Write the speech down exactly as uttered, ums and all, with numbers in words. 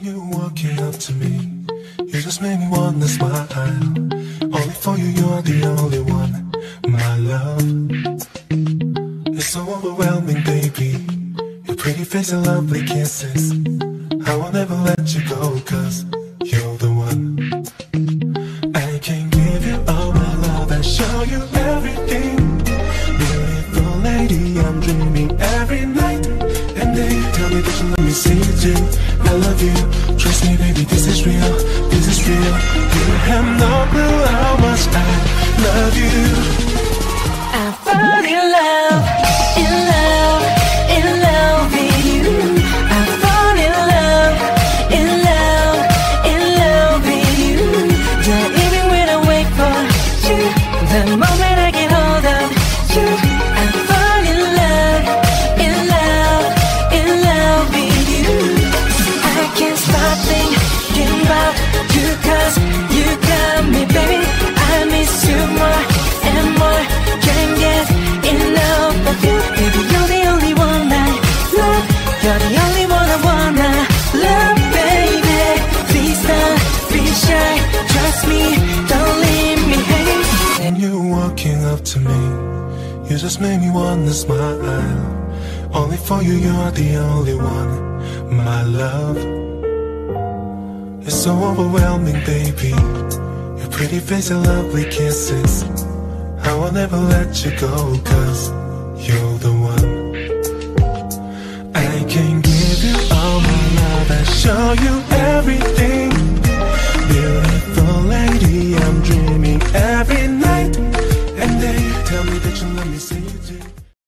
you walking up to me, you just made me wanna smile. Only for you, you're the only one, my love. It's so overwhelming, baby. Your pretty face and lovely kisses, I will never let you go, cause you're the one. I can give you all my love and show you everything. Beautiful lady, I'm dreaming every night and day. Tell me that you let me see it too. I love you, trust me baby, this is real, this is real. You have no clue how much I love you. I fall in love, in love, in love with you. I fall in love, in love, in love with you. Yeah, even when I wait for you, the moment I get hold of you, I fall in love, in love, in love with you. I can't stop thinking about you, cause you got me, baby. I miss you more and more. Can't get enough of you, baby. You're the only one I love. You're the only one I wanna love, baby. Please don't be shy. Trust me, don't leave me hanging. And you walking up to me, you just made me wanna smile. Only for you, you're the only one, my love. It's so overwhelming, baby. Your pretty face and lovely kisses, I will never let you go, cause